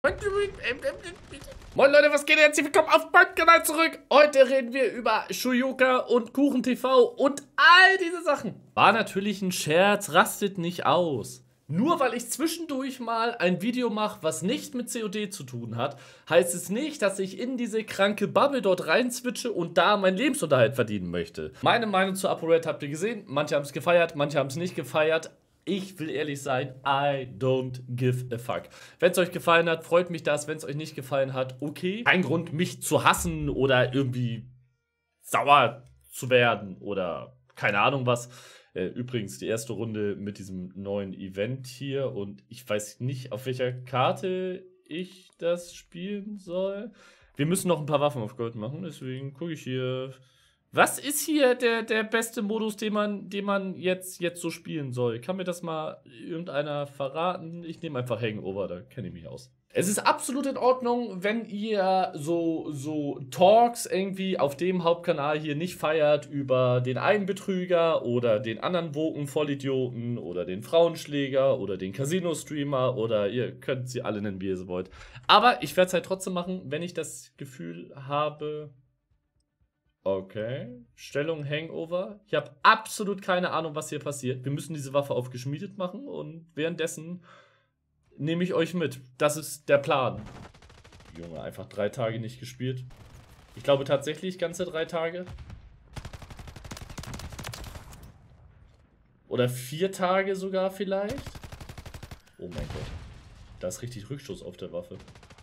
Moin Leute, was geht jetzt? Willkommen auf meinem Kanal zurück. Heute reden wir über Shuyoka und Kuchen TV und all diese Sachen. War natürlich ein Scherz, rastet nicht aus. Nur weil ich zwischendurch mal ein Video mache, was nicht mit COD zu tun hat, heißt es nicht, dass ich in diese kranke Bubble dort rein switche und da meinen Lebensunterhalt verdienen möchte. Meine Meinung zu ApoRed habt ihr gesehen. Manche haben es gefeiert, manche haben es nicht gefeiert. Ich will ehrlich sein, I don't give a fuck. Wenn es euch gefallen hat, freut mich das. Wenn es euch nicht gefallen hat, okay. Kein Grund, mich zu hassen oder irgendwie sauer zu werden oder keine Ahnung was. Übrigens die erste Runde mit diesem neuen Event hier und ich weiß nicht, auf welcher Karte ich das spielen soll. Wir müssen noch ein paar Waffen auf Gold machen, deswegen gucke ich hier. Was ist hier der beste Modus, den man jetzt so spielen soll? Kann mir das mal irgendeiner verraten? Ich nehme einfach Hangover, da kenne ich mich aus. Es ist absolut in Ordnung, wenn ihr so Talks irgendwie auf dem Hauptkanal hier nicht feiert über den einen Betrüger oder den anderen Woken-Vollidioten oder den Frauenschläger oder den Casino-Streamer oder ihr könnt sie alle nennen, wie ihr sie wollt. Aber ich werde es halt trotzdem machen, wenn ich das Gefühl habe... Okay, Stellung Hangover. Ich habe absolut keine Ahnung, was hier passiert. Wir müssen diese Waffe auf geschmiedet machen und währenddessen nehme ich euch mit. Das ist der Plan. Junge, einfach 3 Tage nicht gespielt. Ich glaube tatsächlich ganze 3 Tage. Oder 4 Tage sogar vielleicht. Oh mein Gott. Da ist richtig Rückstoß auf der Waffe.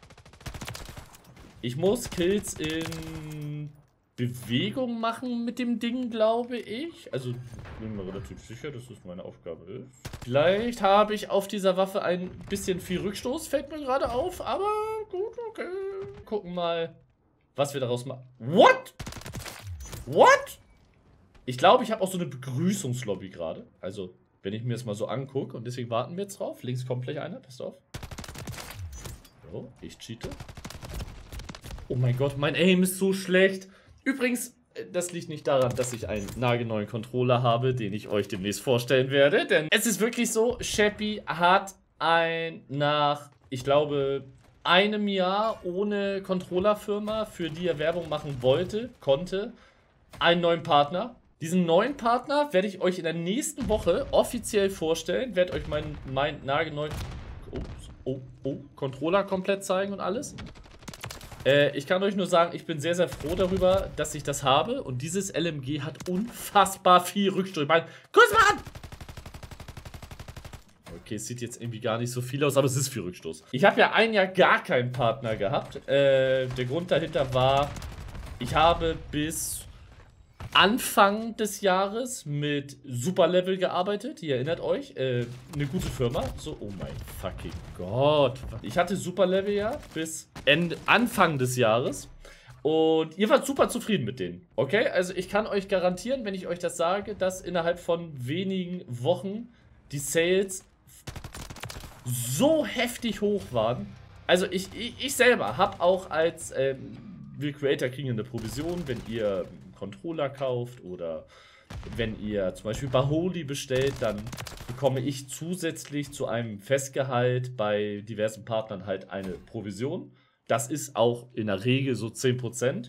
Ich muss Kills in... Bewegung machen mit dem Ding, glaube ich. Also, ich bin mir relativ sicher, dass das meine Aufgabe ist. Vielleicht habe ich auf dieser Waffe ein bisschen viel Rückstoß, fällt mir gerade auf. Aber gut, okay. Gucken mal, was wir daraus machen. What? What? Ich glaube, ich habe auch so eine Begrüßungslobby gerade. Also, wenn ich mir das mal so angucke. Und deswegen warten wir jetzt drauf. Links kommt gleich einer. Passt auf. So, ich cheate. Oh mein Gott, mein Aim ist so schlecht. Übrigens, das liegt nicht daran, dass ich einen nagelneuen Controller habe, den ich euch demnächst vorstellen werde. Denn es ist wirklich so, Sheppy hat nach, ich glaube, einem Jahr ohne Controllerfirma, für die er Werbung machen konnte, einen neuen Partner. Diesen neuen Partner werde ich euch in der nächsten Woche offiziell vorstellen. Werde euch meinen nagelneuen Controller komplett zeigen und alles. Ich kann euch nur sagen, ich bin sehr, sehr froh darüber, dass ich das habe. Und dieses LMG hat unfassbar viel Rückstoß. Guck mal an! Okay, es sieht jetzt irgendwie gar nicht so viel aus, aber es ist viel Rückstoß. Ich habe ja ein Jahr gar keinen Partner gehabt. Der Grund dahinter war, ich habe bis Anfang des Jahres mit Superlevel gearbeitet. Ihr erinnert euch. Eine gute Firma. So, oh mein fucking Gott. Ich hatte Superlevel ja bis Anfang des Jahres. Und ihr wart super zufrieden mit denen. Okay? Also ich kann euch garantieren, wenn ich euch das sage, dass innerhalb von wenigen Wochen die Sales so heftig hoch waren. Also ich selber habe auch als wir Creator kriegen eine Provision, wenn ihr Controller kauft oder wenn ihr zum Beispiel Baholi bestellt, dann bekomme ich zusätzlich zu einem Festgehalt bei diversen Partnern halt eine Provision. Das ist auch in der Regel so 10%.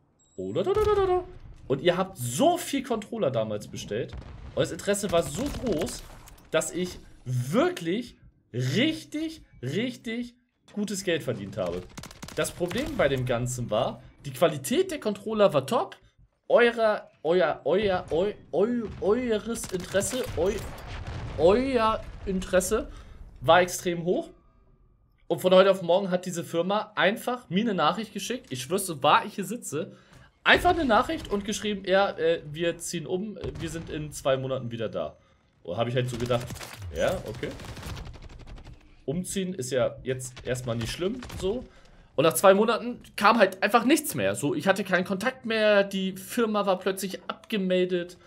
Und ihr habt so viel Controller damals bestellt. Euer Interesse war so groß, dass ich wirklich richtig gutes Geld verdient habe. Das Problem bei dem Ganzen war, die Qualität der Controller war top. Euer Interesse war extrem hoch. Und von heute auf morgen hat diese Firma einfach mir eine Nachricht geschickt. Ich schwör's, so wahr ich hier sitze. Einfach eine Nachricht und geschrieben, ja, wir ziehen um, wir sind in 2 Monaten wieder da. Und habe ich halt so gedacht, ja, okay. Umziehen ist ja jetzt erstmal nicht schlimm, so. Und nach 2 Monaten kam halt einfach nichts mehr. So, ich hatte keinen Kontakt mehr, die Firma war plötzlich abgemeldet.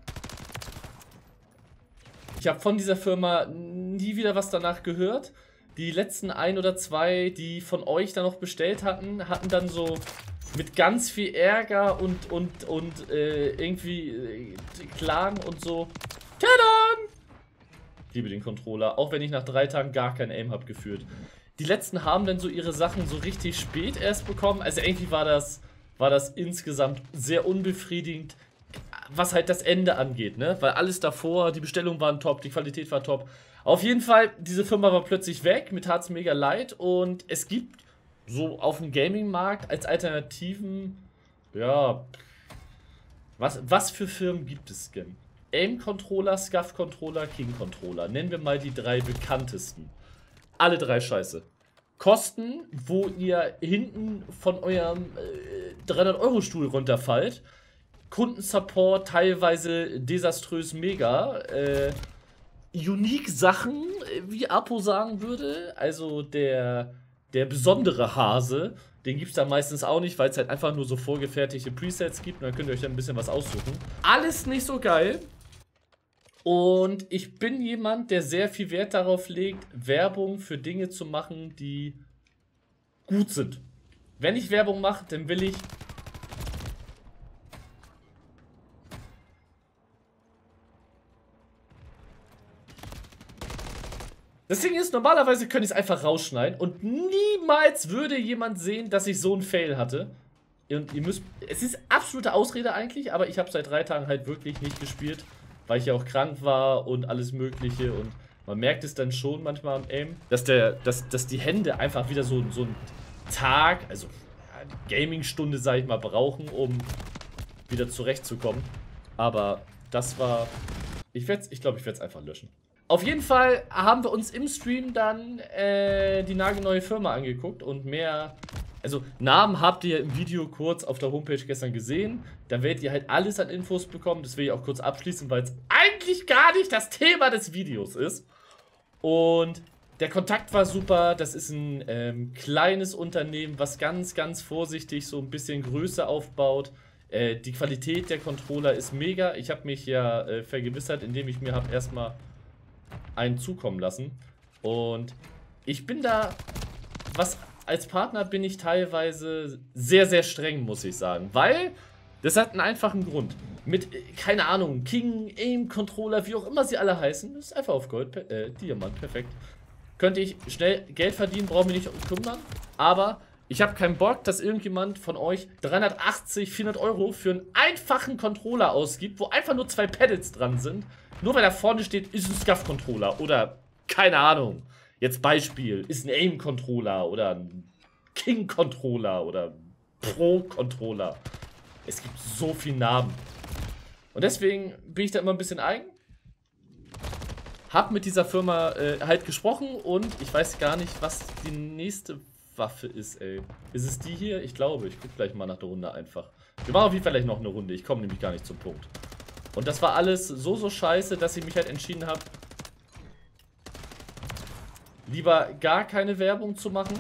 Ich habe von dieser Firma nie wieder was danach gehört. die letzten 1 oder 2, die von euch dann noch bestellt hatten, hatten dann so mit ganz viel Ärger und irgendwie Klagen und so. Tada! Ich liebe den Controller, auch wenn ich nach 3 Tagen gar kein Aim habe gefühlt. Die letzten haben dann so ihre Sachen so richtig spät erst bekommen. Also irgendwie war das insgesamt sehr unbefriedigend, was halt das Ende angeht, ne? Weil alles davor, die Bestellungen waren top, die Qualität war top. Auf jeden Fall, diese Firma war plötzlich weg, mir tat's mega leid und es gibt so auf dem Gaming-Markt als Alternativen, ja, was für Firmen gibt es denn? Aim-Controller, SCUF-Controller, King-Controller. Nennen wir mal die 3 bekanntesten. Alle 3 scheiße. Kosten, wo ihr hinten von eurem 300-Euro-Stuhl runterfallt. Kundensupport teilweise desaströs mega. Unique Sachen, wie Apo sagen würde. Also der besondere Hase, den gibt es da meistens auch nicht, weil es halt einfach nur so vorgefertigte Presets gibt. Und dann könnt ihr euch dann ein bisschen was aussuchen. Alles nicht so geil. Und ich bin jemand, der sehr viel Wert darauf legt, Werbung für Dinge zu machen, die gut sind. Wenn ich Werbung mache, dann will ich... Das Ding ist, normalerweise könnte ich es einfach rausschneiden und niemals würde jemand sehen, dass ich so einen Fail hatte. Und ihr müsst... Es ist absolute Ausrede eigentlich, aber ich habe seit 3 Tagen halt wirklich nicht gespielt, weil ich ja auch krank war und alles mögliche und man merkt es dann schon manchmal am Aim, dass die Hände einfach wieder so einen Tag, also eine Gaming-Stunde, sag ich mal, brauchen, um wieder zurechtzukommen. Aber das war... Ich glaube, ich werde es einfach löschen. Auf jeden Fall haben wir uns im Stream dann die nagelneue Firma angeguckt und mehr... Also, Namen habt ihr im Video kurz auf der Homepage gestern gesehen. Da werdet ihr halt alles an Infos bekommen. Das will ich auch kurz abschließen, weil es eigentlich gar nicht das Thema des Videos ist. Und der Kontakt war super. Das ist ein kleines Unternehmen, was ganz, ganz vorsichtig so ein bisschen Größe aufbaut. Die Qualität der Controller ist mega. Ich habe mich ja vergewissert, indem ich mir habe erstmal einen zukommen lassen. Und ich bin da... Als Partner bin ich teilweise sehr, sehr streng, muss ich sagen. Weil, das hat einen einfachen Grund. Mit, keine Ahnung, King, Aim, Controller, wie auch immer sie alle heißen, das ist einfach auf Gold, Diamant, perfekt. Könnte ich schnell Geld verdienen, brauche mich nicht kümmern. Aber ich habe keinen Bock, dass irgendjemand von euch 380, 400 Euro für einen einfachen Controller ausgibt, wo einfach nur 2 Pedals dran sind. Nur weil da vorne steht, ist ein SCUF-Controller oder, keine Ahnung. Jetzt Beispiel, ist ein Aim-Controller oder ein King-Controller oder Pro-Controller. Es gibt so viele Namen. Und deswegen bin ich da immer ein bisschen eigen. Hab mit dieser Firma halt gesprochen und ich weiß gar nicht, was die nächste Waffe ist, ey. Ist es die hier? Ich glaube, ich gucke gleich mal nach der Runde einfach. Wir machen auf jeden Fall gleich noch eine Runde. Ich komme nämlich gar nicht zum Punkt. Und das war alles so scheiße, dass ich mich halt entschieden habe, lieber gar keine Werbung zu machen,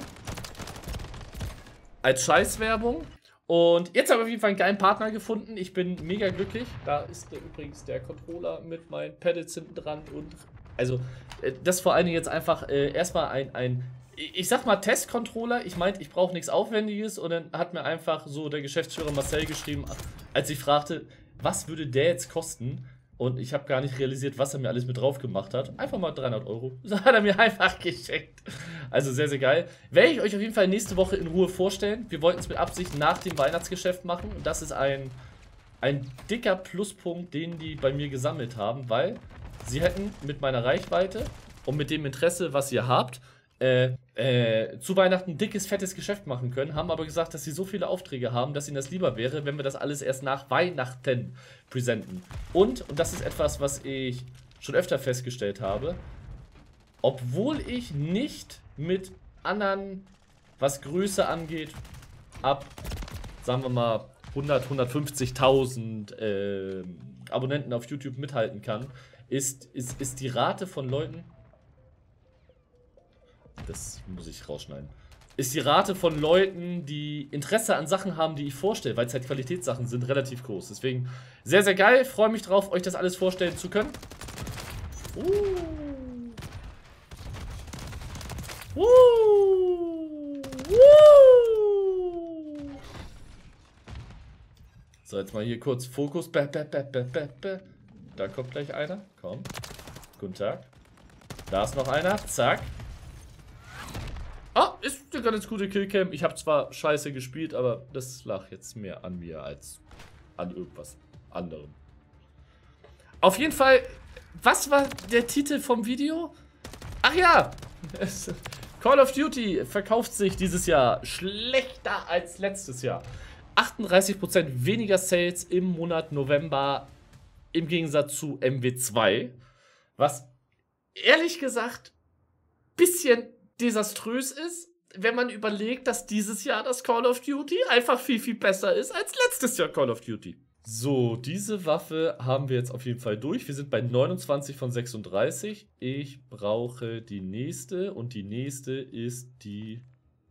als Scheißwerbung. Und jetzt habe ich auf jeden Fall einen geilen Partner gefunden. Ich bin mega glücklich. Da ist übrigens der Controller mit meinen Pedals hinten dran. Und also, das vor allen Dingen jetzt einfach erstmal ich sag mal Test-Controller. Ich meinte, ich brauche nichts Aufwendiges. Und dann hat mir einfach so der Geschäftsführer Marcel geschrieben, als ich fragte, was würde der jetzt kosten? Und ich habe gar nicht realisiert, was er mir alles mit drauf gemacht hat. Einfach mal 300 Euro. Das hat er mir einfach geschenkt. Also sehr, sehr geil. Werde ich euch auf jeden Fall nächste Woche in Ruhe vorstellen. Wir wollten es mit Absicht nach dem Weihnachtsgeschäft machen. Und das ist ein dicker Pluspunkt, den die bei mir gesammelt haben. Weil sie hätten mit meiner Reichweite und mit dem Interesse, was ihr habt, zu Weihnachten ein dickes, fettes Geschäft machen können, haben aber gesagt, dass sie so viele Aufträge haben, dass ihnen das lieber wäre, wenn wir das alles erst nach Weihnachten präsenten. Und das ist etwas, was ich schon öfter festgestellt habe, obwohl ich nicht mit anderen, was Größe angeht, ab, sagen wir mal, 100, 150.000 Abonnenten auf YouTube mithalten kann, ist die Rate von Leuten... Das muss ich rausschneiden. Ist die Rate von Leuten, die Interesse an Sachen haben, die ich vorstelle, weil es halt Qualitätssachen sind, relativ groß. Deswegen sehr, sehr geil. Freue mich drauf, euch das alles vorstellen zu können. So, jetzt mal hier kurz Fokus. Da kommt gleich einer. Komm. Guten Tag. Da ist noch einer. Zack. Ah, ist eine ganz gute Killcam. Ich habe zwar scheiße gespielt, aber das lag jetzt mehr an mir als an irgendwas anderem. Auf jeden Fall, was war der Titel vom Video? Ach ja, Call of Duty verkauft sich dieses Jahr schlechter als letztes Jahr. 38% weniger Sales im Monat November im Gegensatz zu MW2. Was ehrlich gesagt ein bisschen desaströs ist, wenn man überlegt, dass dieses Jahr das Call of Duty einfach viel, viel besser ist als letztes Jahr Call of Duty. So, diese Waffe haben wir jetzt auf jeden Fall durch. Wir sind bei 29 von 36. Ich brauche die nächste und die nächste ist die...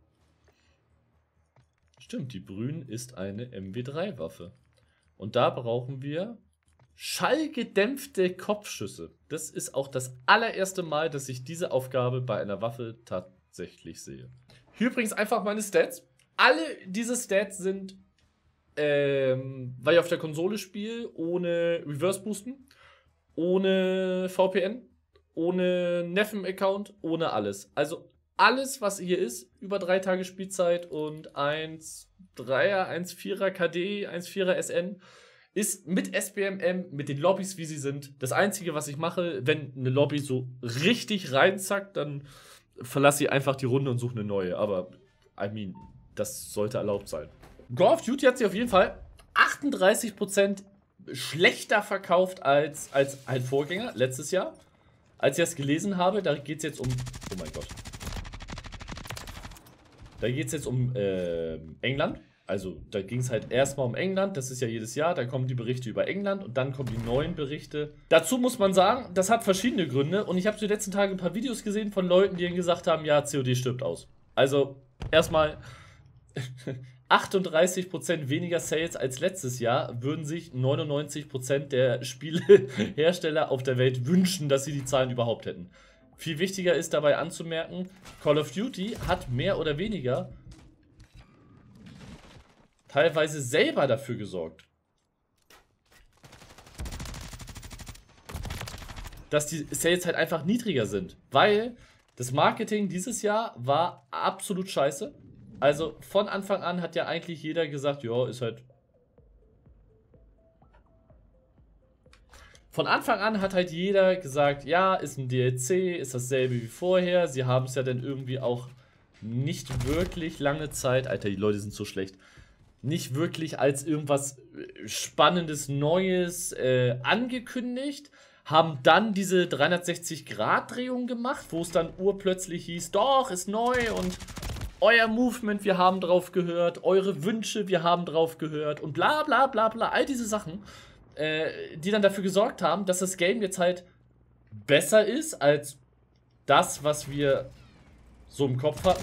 Stimmt, die Brün ist eine MW3-Waffe. Und da brauchen wir schallgedämpfte Kopfschüsse. Das ist auch das allererste Mal, dass ich diese Aufgabe bei einer Waffe tatsächlich sehe. Hier übrigens einfach meine Stats. Alle diese Stats sind, weil ich auf der Konsole spiele, ohne Reverse Boosten, ohne VPN, ohne Neffen-Account, ohne alles. Also alles, was hier ist, über 3 Tage Spielzeit und 1,3er, 1,4er KD, 1,4er SN, ist mit SBMM, mit den Lobbys, wie sie sind, das Einzige, was ich mache, wenn eine Lobby so richtig reinzackt, dann verlasse ich einfach die Runde und suche eine neue. Aber, I mean, das sollte erlaubt sein. Call of Duty hat sich auf jeden Fall 38% schlechter verkauft als ein Vorgänger letztes Jahr. Als ich das gelesen habe, da geht es jetzt um... Oh mein Gott. Da geht es jetzt um England. Also da ging es halt erstmal um England. Das ist ja jedes Jahr. Da kommen die Berichte über England und dann kommen die neuen Berichte. Dazu muss man sagen, das hat verschiedene Gründe. Und ich habe die letzten Tage ein paar Videos gesehen von Leuten, die dann gesagt haben, ja, COD stirbt aus. Also erstmal 38% weniger Sales als letztes Jahr würden sich 99% der Spielehersteller auf der Welt wünschen, dass sie die Zahlen überhaupt hätten. Viel wichtiger ist dabei anzumerken, Call of Duty hat mehr oder weniger teilweise selber dafür gesorgt, dass die Sales halt einfach niedriger sind. Weil das Marketing dieses Jahr war absolut scheiße. Also von Anfang an hat ja eigentlich jeder gesagt, ja, ist halt... Von Anfang an hat halt jeder gesagt, ja, ist ein DLC, ist dasselbe wie vorher. Sie haben es ja dann irgendwie auch nicht wirklich lange Zeit... Alter, die Leute sind so schlecht. Nicht wirklich als irgendwas Spannendes, Neues angekündigt. Haben dann diese 360-Grad-Drehung gemacht, wo es dann urplötzlich hieß, doch, ist neu und euer Movement, wir haben drauf gehört, eure Wünsche, wir haben drauf gehört und bla bla bla bla, all diese Sachen, die dann dafür gesorgt haben, dass das Game jetzt halt besser ist als das, was wir so im Kopf hatten.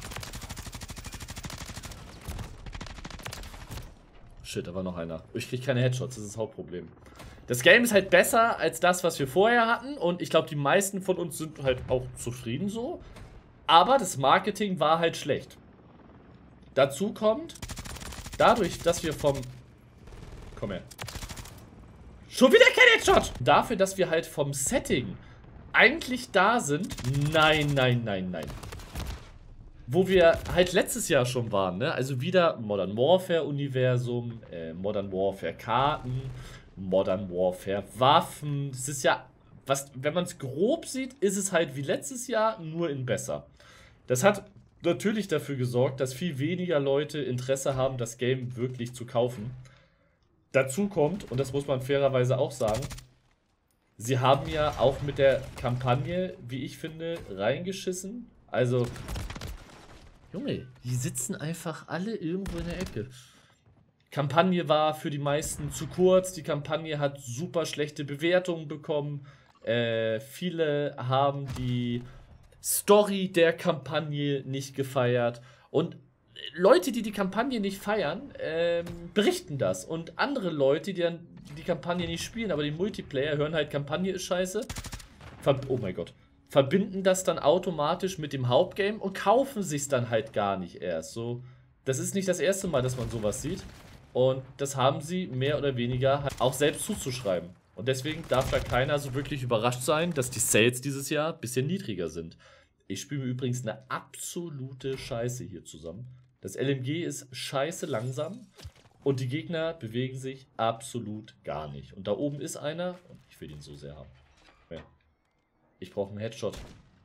Shit, da war noch einer. Ich krieg keine Headshots, das ist das Hauptproblem. Das Game ist halt besser als das, was wir vorher hatten. Und ich glaube, die meisten von uns sind halt auch zufrieden so. Aber das Marketing war halt schlecht. Dazu kommt, dadurch, dass wir vom... Komm her. Schon wieder kein Headshot! Dafür, dass wir halt vom Setting eigentlich da sind. Nein, nein, nein, nein. Wo wir halt letztes Jahr schon waren, ne? Also wieder Modern Warfare Universum, Modern Warfare Karten, Modern Warfare Waffen. Das ist ja, wenn man es grob sieht, ist es halt wie letztes Jahr, nur in besser. Das hat natürlich dafür gesorgt, dass viel weniger Leute Interesse haben, das Game wirklich zu kaufen. Dazu kommt, und das muss man fairerweise auch sagen, sie haben ja auch mit der Kampagne, wie ich finde, reingeschissen. Also, Junge, die sitzen einfach alle irgendwo in der Ecke. Kampagne war für die meisten zu kurz. Die Kampagne hat super schlechte Bewertungen bekommen. Viele haben die Story der Kampagne nicht gefeiert. Und Leute, die die Kampagne nicht feiern, berichten das. Und andere Leute, die dann die Kampagne nicht spielen, aber den Multiplayer hören halt, Kampagne ist scheiße. Oh mein Gott. verbinden das dann automatisch mit dem Hauptgame und kaufen sich dann halt gar nicht erst. So, das ist nicht das erste Mal, dass man sowas sieht. Und das haben sie mehr oder weniger halt auch selbst zuzuschreiben. Und deswegen darf da keiner so wirklich überrascht sein, dass die Sales dieses Jahr ein bisschen niedriger sind. Ich spiele mir übrigens eine absolute Scheiße hier zusammen. Das LMG ist scheiße langsam und die Gegner bewegen sich absolut gar nicht. Und da oben ist einer und ich will ihn so sehr haben. Ja. Ich brauche einen Headshot.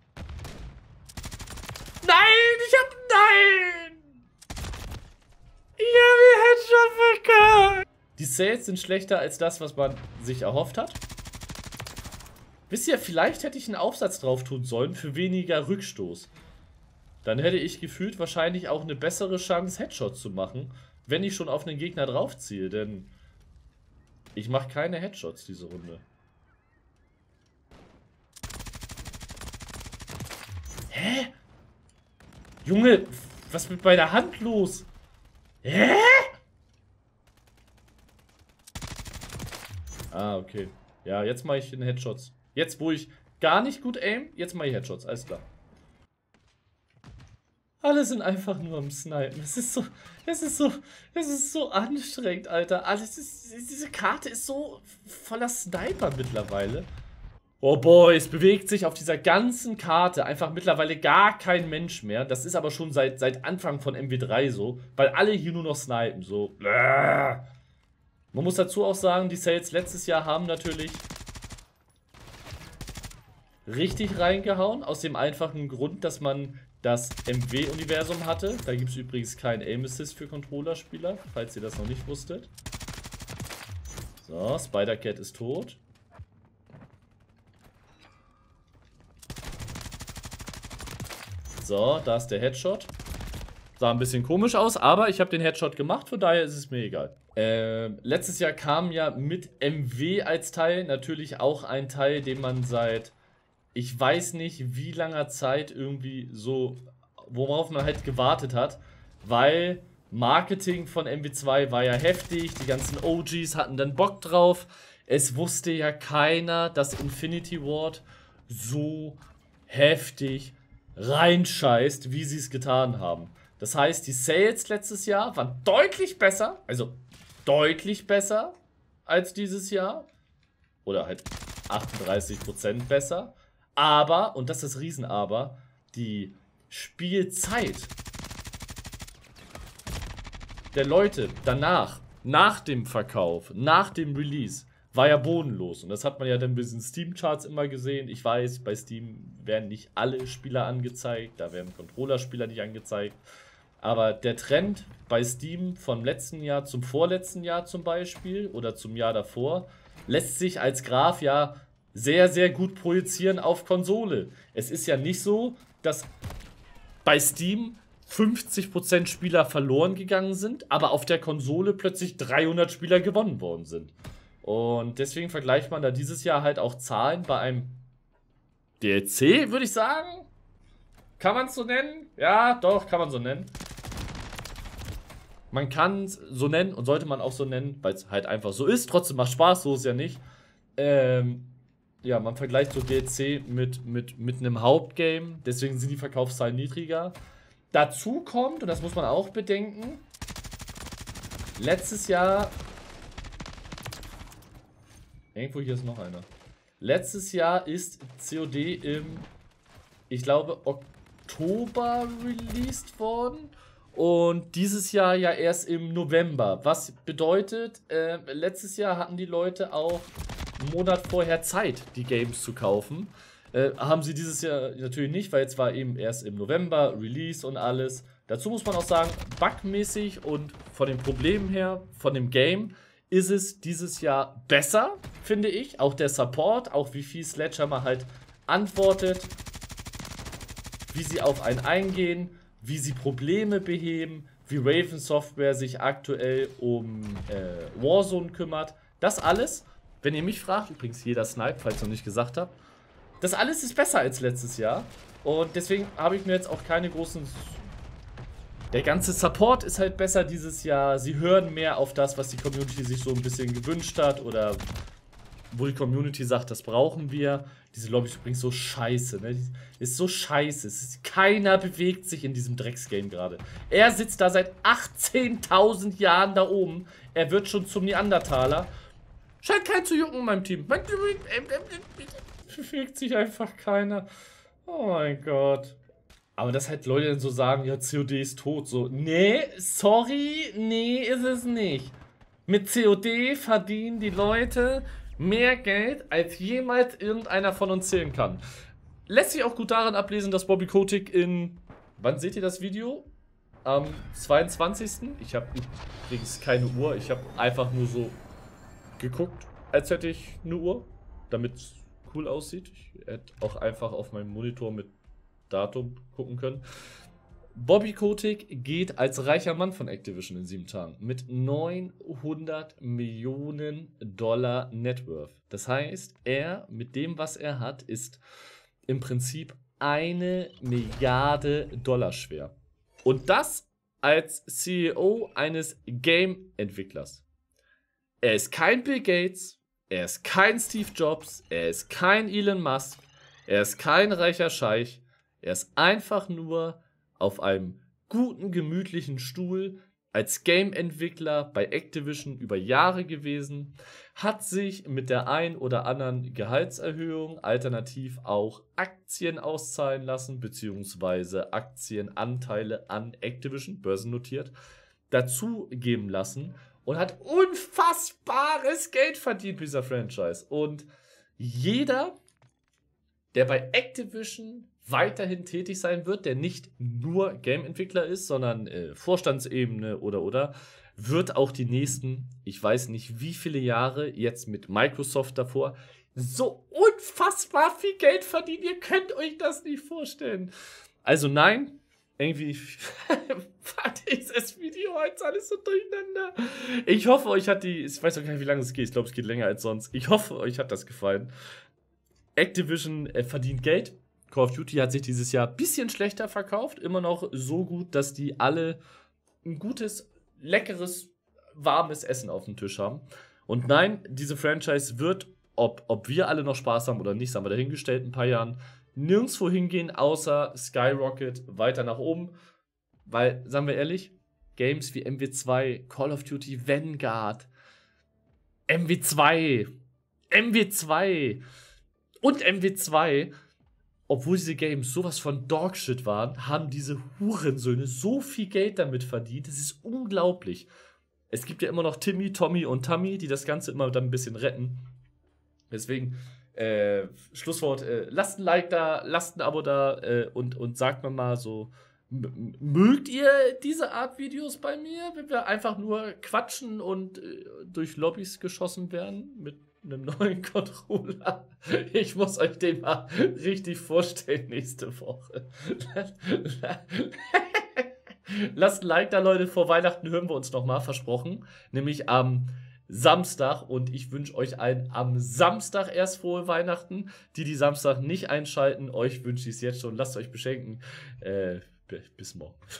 Nein, nein! Ich habe Headshot verkackt! Die Sales sind schlechter als das, was man sich erhofft hat. Wisst ihr, vielleicht hätte ich einen Aufsatz drauf tun sollen für weniger Rückstoß. Dann hätte ich gefühlt wahrscheinlich auch eine bessere Chance, Headshots zu machen, wenn ich schon auf einen Gegner draufziehe, denn ich mache keine Headshots diese Runde. Hä? Junge, was ist mit meiner Hand los? Hä? Ah, okay. Ja, jetzt mache ich den Headshots. Jetzt, wo ich gar nicht gut aim, jetzt mache ich Headshots, alles klar. Alle sind einfach nur am Snipen. Es ist so anstrengend, Alter. Diese Karte ist so voller Sniper mittlerweile. Oh boy, es bewegt sich auf dieser ganzen Karte einfach mittlerweile gar kein Mensch mehr. Das ist aber schon seit Anfang von MW3 so, weil alle hier nur noch snipen, so. Man muss dazu auch sagen, die Sales letztes Jahr haben natürlich richtig reingehauen, aus dem einfachen Grund, dass man das MW-Universum hatte. Da gibt es übrigens keinen Aim Assist für Controller-Spieler, falls ihr das noch nicht wusstet. So, Spider-Cat ist tot. So, da ist der Headshot. Sah ein bisschen komisch aus, aber ich habe den Headshot gemacht, von daher ist es mir egal. Letztes Jahr kam ja mit MW als Teil natürlich auch ein Teil, den man seit, ich weiß nicht wie langer Zeit irgendwie so, worauf man halt gewartet hat, weil Marketing von MW2 war ja heftig, die ganzen OGs hatten dann Bock drauf. Es wusste ja keiner, dass Infinity Ward so heftig reinscheißt, wie sie es getan haben. Das heißt, die Sales letztes Jahr waren deutlich besser, also deutlich besser als dieses Jahr. Oder halt 38% besser. Aber, und das ist das Riesenaber, die Spielzeit der Leute danach, nach dem Verkauf, nach dem Release, war ja bodenlos. Und das hat man ja dann ein bisschen Steam-Charts immer gesehen. Ich weiß, bei Steam werden nicht alle Spieler angezeigt, da werden Controller-Spieler nicht angezeigt. Aber der Trend bei Steam vom letzten Jahr zum vorletzten Jahr zum Beispiel oder zum Jahr davor lässt sich als Graph ja sehr, sehr gut projizieren auf Konsole. Es ist ja nicht so, dass bei Steam 50% Spieler verloren gegangen sind, aber auf der Konsole plötzlich 300 Spieler gewonnen worden sind. Und deswegen vergleicht man da dieses Jahr halt auch Zahlen bei einem DLC, würde ich sagen. Kann man es so nennen? Ja, doch, kann man so nennen. Man kann es so nennen und sollte man auch so nennen, weil es halt einfach so ist. Trotzdem macht Spaß, so ist es ja nicht. Ja, man vergleicht so DLC mit einem Hauptgame. Deswegen sind die Verkaufszahlen niedriger. Dazu kommt, und das muss man auch bedenken, letztes Jahr... Irgendwo hier ist noch einer. Letztes Jahr ist COD im, ich glaube, Oktober released worden. Und dieses Jahr ja erst im November. Was bedeutet, letztes Jahr hatten die Leute auch einen Monat vorher Zeit, die Games zu kaufen. Haben sie dieses Jahr natürlich nicht, weil jetzt war eben erst im November Release und alles. Dazu muss man auch sagen, bugmäßig und von den Problemen her, von dem Game, ist es dieses Jahr besser, finde ich. Auch der Support, auch wie viel Sledgehammer halt antwortet, wie sie auf einen eingehen, wie sie Probleme beheben, wie Raven Software sich aktuell um Warzone kümmert. Das alles, wenn ihr mich fragt, übrigens jeder Snipe, falls ich noch nicht gesagt habe, das alles ist besser als letztes Jahr. Und deswegen habe ich mir jetzt auch keine großen... Der ganze Support ist halt besser dieses Jahr. Sie hören mehr auf das, was die Community sich so ein bisschen gewünscht hat. Oder wo die Community sagt, das brauchen wir. Diese Lobby ist übrigens so scheiße, ne? Ist so scheiße. Keiner bewegt sich in diesem Drecksgame gerade. Er sitzt da seit 18.000 Jahren da oben. Er wird schon zum Neandertaler. Scheint keinen zu jucken in meinem Team. Bewegt sich einfach keiner. Oh mein Gott. Aber dass halt Leute dann so sagen, ja, COD ist tot. So, nee, sorry, nee, ist es nicht. Mit COD verdienen die Leute mehr Geld, als jemals irgendeiner von uns zählen kann. Lässt sich auch gut daran ablesen, dass Bobby Kotick in... Wann seht ihr das Video? Am 22. Ich habe übrigens keine Uhr. Ich habe einfach nur so geguckt, als hätte ich eine Uhr, damit es cool aussieht. Ich hätte auch einfach auf meinem Monitor mit Datum gucken können. Bobby Kotick geht als reicher Mann von Activision in 7 Tagen mit 900 Millionen Dollar Net Worth. Das heißt, er mit dem, was er hat, ist im Prinzip 1 Milliarde Dollar schwer. Und das als CEO eines Game-Entwicklers. Er ist kein Bill Gates, er ist kein Steve Jobs, er ist kein Elon Musk, er ist kein reicher Scheich, er ist einfach nur auf einem guten, gemütlichen Stuhl als Game-Entwickler bei Activision über Jahre gewesen, hat sich mit der ein oder anderen Gehaltserhöhung alternativ auch Aktien auszahlen lassen, beziehungsweise Aktienanteile an Activision, börsennotiert, dazugeben lassen und hat unfassbares Geld verdient mit dieser Franchise. Und jeder, der bei Activision weiterhin tätig sein wird, der nicht nur Game-Entwickler ist, sondern Vorstandsebene oder, wird auch die nächsten, ich weiß nicht wie viele Jahre, jetzt mit Microsoft davor, so unfassbar viel Geld verdienen. Ihr könnt euch das nicht vorstellen. Also nein, irgendwie fand dieses Video heute alles so durcheinander. Ich hoffe, euch hat ich weiß auch gar nicht, wie lange es geht. Ich glaube, es geht länger als sonst. Ich hoffe, euch hat das gefallen. Activision verdient Geld. Call of Duty hat sich dieses Jahr ein bisschen schlechter verkauft. Immer noch so gut, dass die alle ein gutes, leckeres, warmes Essen auf dem Tisch haben. Und nein, diese Franchise wird, ob wir alle noch Spaß haben oder nicht, haben wir dahingestellt in ein paar Jahren, nirgendwo hingehen, außer Skyrocket weiter nach oben. Weil, sagen wir ehrlich, Games wie MW2, Call of Duty Vanguard, MW2 und MW2, obwohl diese Games sowas von Dogshit waren, haben diese Hurensöhne so viel Geld damit verdient. Das ist unglaublich. Es gibt ja immer noch Timmy, Tommy und Tammy, die das Ganze immer dann ein bisschen retten. Deswegen, Schlusswort, lasst ein Like da, lasst ein Abo da und sagt mir mal so, mögt ihr diese Art Videos bei mir, wenn wir einfach nur quatschen und durch Lobbys geschossen werden mit einem neuen Controller? Ich muss euch den mal richtig vorstellen nächste Woche. Lasst ein Like da, Leute. Vor Weihnachten hören wir uns nochmal, versprochen. Nämlich am Samstag. Und ich wünsche euch allen am Samstag erst frohe Weihnachten. Die Samstag nicht einschalten, euch wünsche ich es jetzt schon. Lasst euch beschenken. Bis morgen.